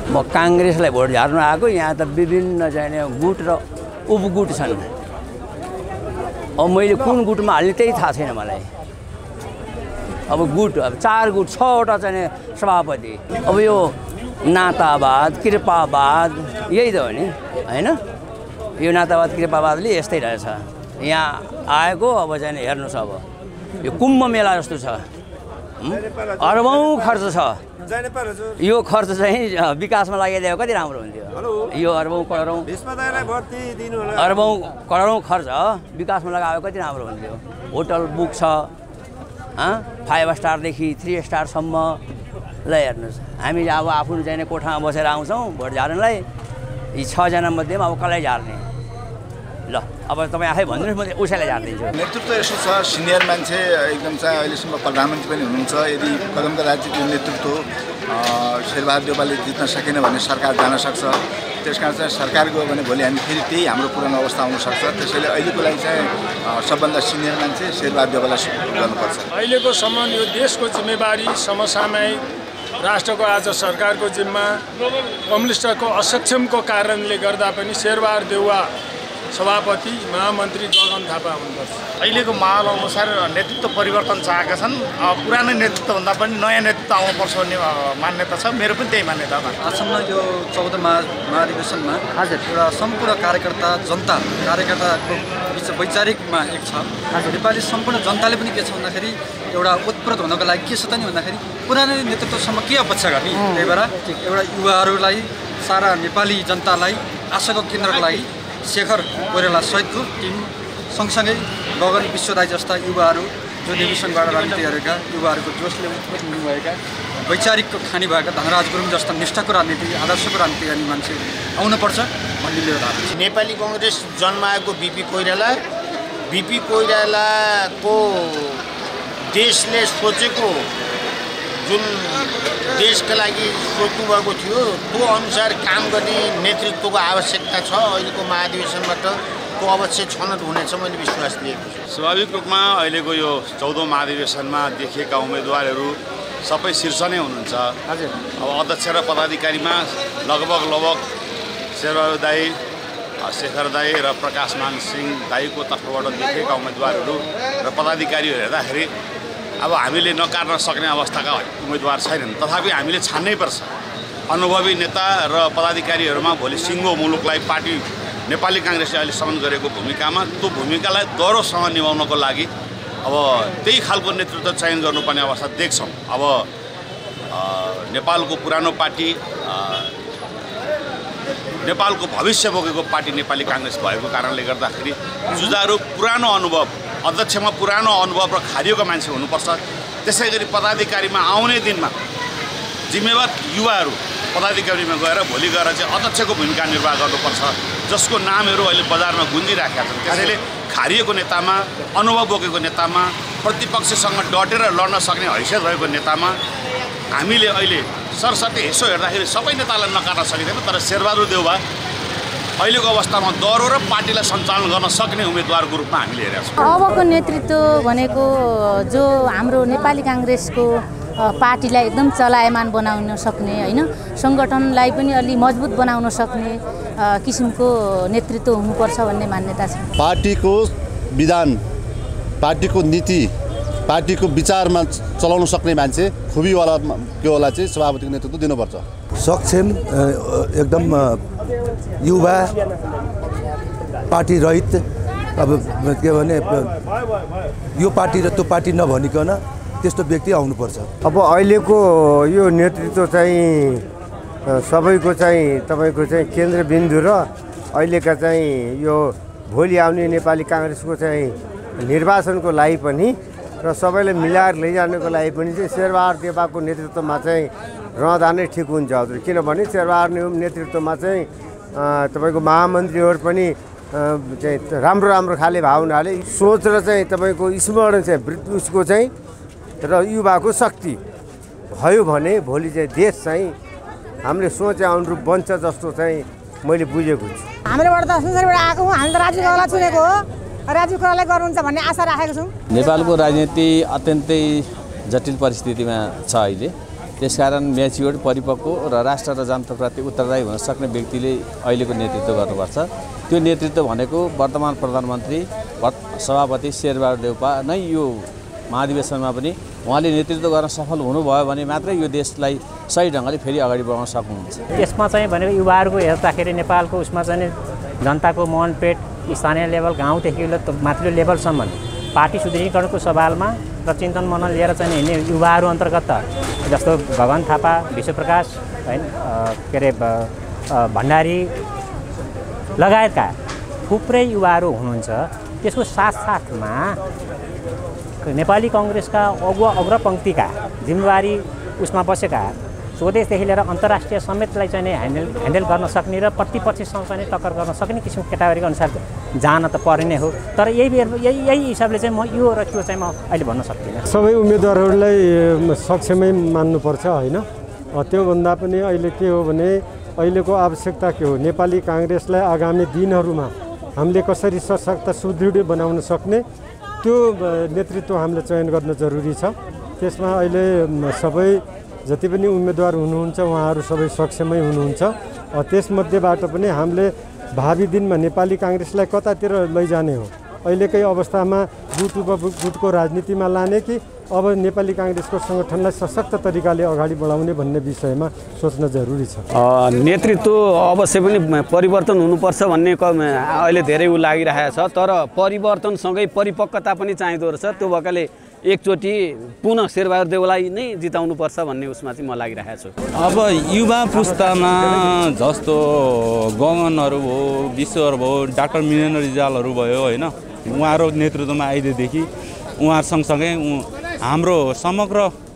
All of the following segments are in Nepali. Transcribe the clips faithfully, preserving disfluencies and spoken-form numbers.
म काङ्ग्रेसलाई भोट झार्न आएको। यहाँ त विभिन्न चाहिँ गुट र उपगुट छन्। अब मैले कुन गुटमा हाल्ने त्यही थाहा छैन मलाई। अब गुट अब चार गुट छवटा चाहिँ सभापति। अब यो नातावाद कृपावाद यही त हो नि होइन। यो नातावाद कृपावादले यस्तै रहेछ। यहाँ आएको अब चाहिँ हेर्नुहोस् अब यो कुम्भ मेला जस्तो छ। अरबौँ खर्च छ। यो खर्च चाहिँ विकासमा लगाइदिएको कति राम्रो हुन्थ्यो। यो अरबौँ करोडौँ अरबौँ करोडौँ खर्च विकासमा लगाएको कति राम्रो हुन्थ्यो। होटल बुक छ फाइभ स्टारदेखि थ्री स्टारसम्म। ल हेर्नुहोस् हामी अब आफ्नो चाहिँ कोठामा बसेर आउँछौँ भोट झार्नलाई। यी छजना मध्येमा अब कसलाई झार्ने। ल अब तपाईँ आफै भन्नुहोस्, म उसैलाई झारिदिन्छु। नेतृत्व यसो छ, सिनियर मान्छे एकदम चाहिँ अहिलेसम्म प्रधानमन्त्री पनि हुनुहुन्छ। यदि कदमको राज्यको नेतृत्व शेरबहादुर देउवाले जित्न सकेन भने सरकार जान सक्छ। त्यस कारण चाहिँ सरकार गयो भने भोलि हामी फेरि त्यही हाम्रो पुरानो अवस्था आउनसक्छ। त्यसैले अहिलेको लागि चाहिँ सबभन्दा सिनियर मान्छे शेरबहादुर देउवालाई सपोर्ट गर्नुपर्छ। अहिलेको सम्म यो देशको जिम्मेवारी समसामयिक राष्ट्रको आज सरकारको जिम्मा कम्युनिस्टको असक्षमको कारणले गर्दा पनि शेरबहादुर देउवा सभापति महामन्त्री गगन थापा हुनुपर्छ। अहिलेको माहौल अनुसार नेतृत्व परिवर्तन चाहेका छन्। पुरानो नेतृत्वभन्दा पनि नयाँ नेतृत्व आउनुपर्छ भन्ने मान्यता छ। मेरो पनि त्यही मान्यता हो। आसन्न यो चौध महाधिवेशनमा हजुर एउटा सम्पूर्ण कार्यकर्ता जनता कार्यकर्ताको बिच वैचारिकमा एक छ। नेपाली सम्पूर्ण जनताले पनि के छ भन्दाखेरि एउटा उत्प्रोत हुनको लागि के छ त नि भन्दाखेरि पुरानो नेतृत्वसम्म के अपेक्षा गर्ने। त्यही भएर एउटा युवाहरूलाई सारा नेपाली जनतालाई आशाको केन्द्रको लागि शेखर कोइराला सहितको टिम सँगसँगै गगन विश्वदाई जस्ता युवाहरू जो निर्विसङ्गबाट राजनीति गरेका युवाहरूको जोसले उत्प्रोत हुनुभएका वैचारिकको खानी भएका धनराज गुरुङ जस्ता निष्ठाको राजनीति आदर्शको राजनीति गर्ने मान्छे आउनुपर्छ भन्ने मेरो धारणा छ। नेपाली कङ्ग्रेस जन्माएको बिपी कोइराला बिपी कोइरालाको देशले सोचेको जुन देशका लागि सोच्नुभएको थियो त्यो अनुसार काम गर्ने नेतृत्वको आवश्यकता छ। अहिलेको महाधिवेशनबाट त्यो अवश्य छनौट हुनेछ मैले विश्वास लिएको छु। स्वाभाविक रूपमा अहिलेको यो चौधौँ महाधिवेशनमा देखिएका उम्मेदवारहरू सबै शीर्ष नै हुनुहुन्छ। हजुर अब अध्यक्ष र पदाधिकारीमा लगभग लगभग शेरबहादुर दाई शेखर दाई र प्रकाशमान सिंह दाईको तर्फबाट देखिएका उम्मेदवारहरू र पदाधिकारीहरू हेर्दाखेरि अब हामीले नकार्न सक्ने अवस्थाका उम्मेदवार छैनन्। तथापि हामीले छान्नै पर्छ। अनुभवी नेता र पदाधिकारीहरूमा भोलि सिङ्गो मुलुकलाई पार्टी नेपाली काङ्ग्रेसले अहिलेसम्म गरेको भूमिकामा त्यो भूमिकालाई दह्रोसँग निभाउनको लागि अब त्यही खालको नेतृत्व चयन गर्नुपर्ने अवस्था देख्छौँ। अब नेपालको पुरानो पार्टी नेपालको भविष्य बोकेको पार्टी नेपाली काङ्ग्रेस भएको कारणले गर्दाखेरि जुझारु पुरानो अनुभव अध्यक्षमा पुरानो अनुभव र खारिएको मान्छे हुनुपर्छ। त्यसै गरी पदाधिकारीमा आउने दिनमा जिम्मेवार युवाहरू पदाधिकारीमा गएर भोलि गएर चाहिँ अध्यक्षको भूमिका निर्वाह गर्नुपर्छ, जसको नामहरू अहिले बजारमा गुन्जिराखेका छन्। त्यसैले खारिएको नेतामा अनुभव बोकेको नेतामा प्रतिपक्षसँग डटेर लड्न सक्ने हैसियत भएको नेतामा हामीले अहिले सरसर्ती यसो हेर्दाखेरि सबै नेतालाई नकार्न सकिँदैन। तर शेरबहादुर देउवा अहिलेको अवस्थामा दह्रो र पार्टीलाई सञ्चालन गर्न सक्ने उम्मेदवारको रूपमा हामीले हेरेका छौँ। अबको नेतृत्व भनेको जो हाम्रो नेपाली काङ्ग्रेसको पार्टीलाई एकदम चलायमान बनाउन सक्ने होइन, सङ्गठनलाई पनि अलि मजबुत बनाउन सक्ने किसिमको नेतृत्व हुनुपर्छ भन्ने मान्यता छ। पार्टीको विधान पार्टीको नीति पार्टीको विचारमा चलाउन सक्ने मान्छे खुबीवाला केवाला चाहिँ सभापतिको नेतृत्व दिनुपर्छ। सक्षम एकदम युवा पार्टी रहित अब के भने यो पार्टी र त्यो पार्टी नभनिकन त्यस्तो व्यक्ति आउनुपर्छ। अब अहिलेको यो नेतृत्व चाहिँ सबैको चाहिँ तपाईँको चाहिँ केन्द्रबिन्दु र अहिलेका चाहिँ यो भोलि आउने नेपाली काङ्ग्रेसको चाहिँ निर्वाचनको लागि पनि र सबैले मिलाएर लैजानको लागि पनि चाहिँ शेरबहादुर देउवाको नेतृत्वमा चाहिँ रहँदा नै ठिक हुन्छ हजुर। किनभने शेरबहादुर नेतृत्वमा चाहिँ तपाईँको महामन्त्रीहरू पनि चाहिँ राम्रो राम्रो खाले भावनाले सोच र चाहिँ तपाईँको स्मरण चाहिँ उसको चाहिँ र युवाको शक्ति भयो भने भोलि चाहिँ देश चाहिँ हामीले सोचे अनुरूप बन्छ जस्तो चाहिँ मैले बुझेको छु। हाम्रोबाट त संसारबाट आएको हौँ, हामी त राजीव कोइराला चुनेको हो, राजीव कोइरालाले गर्नुहुन्छ भन्ने आशा राखेको छौँ। नेपालको राजनीति अत्यन्तै जटिल परिस्थितिमा छ अहिले। त्यसकारण म्याच्योर्ड परिपक्व र राष्ट्र र जनताप्रति उत्तरदायी हुन सक्ने व्यक्तिले अहिलेको नेतृत्व गर्नुपर्छ। त्यो नेतृत्व भनेको वर्तमान प्रधानमन्त्री सभापति शेरबहादुर देउपा नै यो महाधिवेशनमा पनि उहाँले नेतृत्व गर्न सफल हुनुभयो भने मात्रै यो देशलाई सही ढङ्गले फेरि अगाडि बढाउन सक्नुहुन्छ। यसमा चाहिँ भनेको युवाहरूको हेर्दाखेरि नेपालको उसमा चाहिँ जनताको मनपेट स्थानीय लेभल गाउँदेखि माथिल्लो लेभलसम्म पार्टी सुदृढीकरणको सवालमा र चिन्तन मनन लिएर चाहिँ हिँड्ने युवाहरू अन्तर्गत जस्तो भगवान थापा, विश्वप्रकाश हैन के अरे भण्डारी लगायतका थुप्रै युवाहरू हुनुहुन्छ। त्यसको साथसाथमा नेपाली कङ्ग्रेसका अगुवा अग्रपङ्क्तिका जिम्मेवारी उसमा बसेका स्वदेशदेखि लिएर अन्तर्राष्ट्रिय समेतलाई चाहिँ ह्यान्डल ह्यान्डल गर्न सक्ने र प्रतिपक्षसँग चाहिँ टक्कर गर्न सक्ने किसिमको क्याटेगोरीको अनुसार जान त पर्ने नै हो। तर यही यही यही हिसाबले चाहिँ म यो र त्यो चाहिँ म अहिले भन्न सक्दिनँ। सबै उम्मेदवारहरूलाई सक्षमै मान्नुपर्छ होइन। त्योभन्दा पनि अहिले के हो भने अहिलेको आवश्यकता के हो, नेपाली काङ्ग्रेसलाई आगामी दिनहरूमा हामीले कसरी सशक्त सुदृढ बनाउन सक्ने त्यो नेतृत्व हामीले चयन गर्न जरुरी छ। त्यसमा अहिले सबै जति पनि उम्मेदवार हुनुहुन्छ उहाँहरू सबै सक्षमै हुनुहुन्छ। त्यसमध्येबाट पनि हामीले भावी दिनमा नेपाली काङ्ग्रेसलाई कतातिर लैजाने हो, अहिलेकै अवस्थामा गुट उपगुटको राजनीतिमा लाने कि अब नेपाली काङ्ग्रेसको सङ्गठनलाई सशक्त तरिकाले अगाडि बढाउने भन्ने विषयमा सोच्न जरुरी छ। नेतृत्व अवश्य पनि परिवर्तन हुनुपर्छ भन्ने अहिले धेरै उ लागिरहेको छ, तर परिवर्तनसँगै परिपक्वता पनि चाहिँदो रहेछ। त्यो भएकाले एकचोटि पुनः शेरबहादुर देउवालाई नै जिताउनुपर्छ भन्ने उसमा चाहिँ म लागिरहेको छु। अब युवा पुस्तामा जस्तो गगनहरू भयो, विश्वहरू भयो, डाक्टर मिनेन्द्र रिजालहरू भयो होइन, उहाँहरू नेतृत्वमा आइदिएदेखि उहाँहरू सँगसँगै हाम्रो समग्र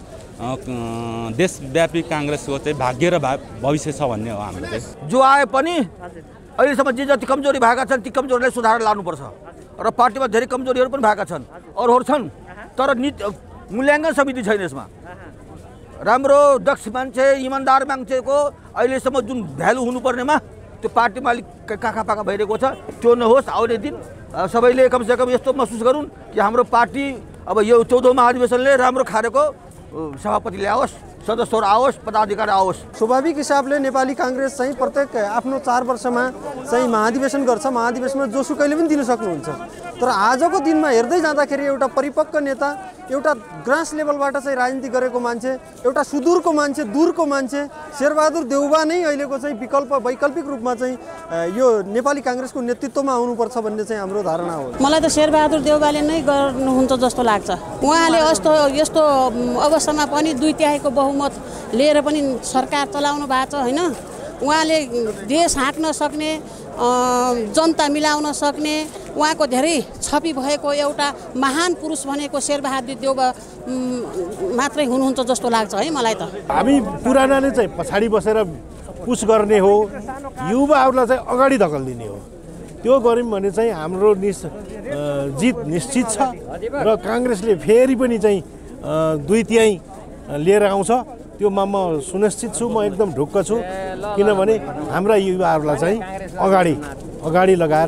देशव्यापी काङ्ग्रेसको चाहिँ भाग्य र भविष्य छ भन्ने हो हाम्रो चाहिँ। जो आए पनि अहिलेसम्म जे जति कमजोरी भएका छन् ती कमजोरीलाई सुधार लानुपर्छ र पार्टीमा धेरै कमजोरीहरू पनि भएका छन्, अरूहरू छन्, तर नीति मूल्याङ्कन समिति छैन यसमा। राम्रो दक्ष मान्छे, इमान्दार मान्छेको अहिलेसम्म जुन भ्यालु हुनुपर्नेमा त्यो पार्टीमा अलिक काखा पाखा भइरहेको छ, त्यो नहोस्। आउने दिन सबैले कमसेकम यस्तो महसुस गरून् कि हाम्रो पार्टी अब यो चौधौँ महाधिवेशनले राम्रो खारेको सभापति ल्याओस्, सदस्यहरू आओस्, पदाधिकारी आओस्। स्वाभाविक हिसाबले नेपाली काङ्ग्रेस चाहिँ प्रत्येक आफ्नो चार वर्षमा चाहिँ महाधिवेशन गर्छ, महाधिवेशनमा जोसुकैले पनि दिन सक्नुहुन्छ। तर आजको दिनमा हेर्दै जाँदाखेरि एउटा परिपक्व नेता, एउटा ग्रास लेभलबाट चाहिँ राजनीति गरेको मान्छे, एउटा सुदूरको मान्छे, दूरको मान्छे शेरबहादुर देउवा नै अहिलेको चाहिँ विकल्प वैकल्पिक रूपमा चाहिँ यो नेपाली काङ्ग्रेसको नेतृत्वमा आउनुपर्छ भन्ने चाहिँ हाम्रो धारणा हो। मलाई त शेरबहादुर देउवाले नै गर्नुहुन्छ जस्तो लाग्छ। उहाँले यस्तो यस्तो अवस्थामा पनि दुई तिहाईको बहुमत लिएर पनि सरकार चलाउनु भएको छ होइन। उहाँले देश हाँक्न सक्ने, जनता मिलाउन सक्ने, उहाँको धेरै छवि भएको एउटा महान पुरुष भनेको शेरबहादुर देउवा मात्रै हुनुहुन्छ जस्तो लाग्छ है मलाई त। हामी पुरानाले चाहिँ पछाडि बसेर पुस गर्ने हो, युवाहरूलाई चाहिँ अगाडि धकल्दिने हो। त्यो गऱ्यौँ भने चाहिँ हाम्रो निस जित निश्चित छ र काङ्ग्रेसले फेरि पनि चाहिँ दुई तिहाई लिएर आउँछ, त्योमा म सुनिश्चित छु, म एकदम ढुक्क छु। किनभने हाम्रा युवाहरूलाई चाहिँ अगाडि अगाडि लगाएर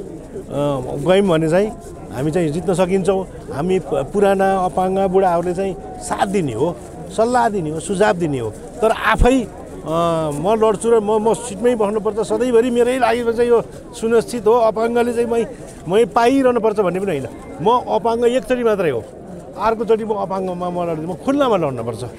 गयौँ भने चाहिँ हामी चाहिँ जित्न सकिन्छौँ। हामी पुराना अपाङ्ग बुढाहरूले चाहिँ साथ दिने हो, सल्लाह दिने हो, सुझाव दिने हो। तर आफै म लड्छु र म म सिटमै बस्नुपर्छ सधैँभरि मेरै लागि चाहिँ यो सुनिश्चित हो, अपाङ्गले चाहिँ मै मै पाइरहनुपर्छ भन्ने पनि होइन। म अपाङ्ग एकचोटि मात्रै हो, अर्कोचोटि म अपाङ्गमा म लड्छु, म खुल्लामा लड्नुपर्छ।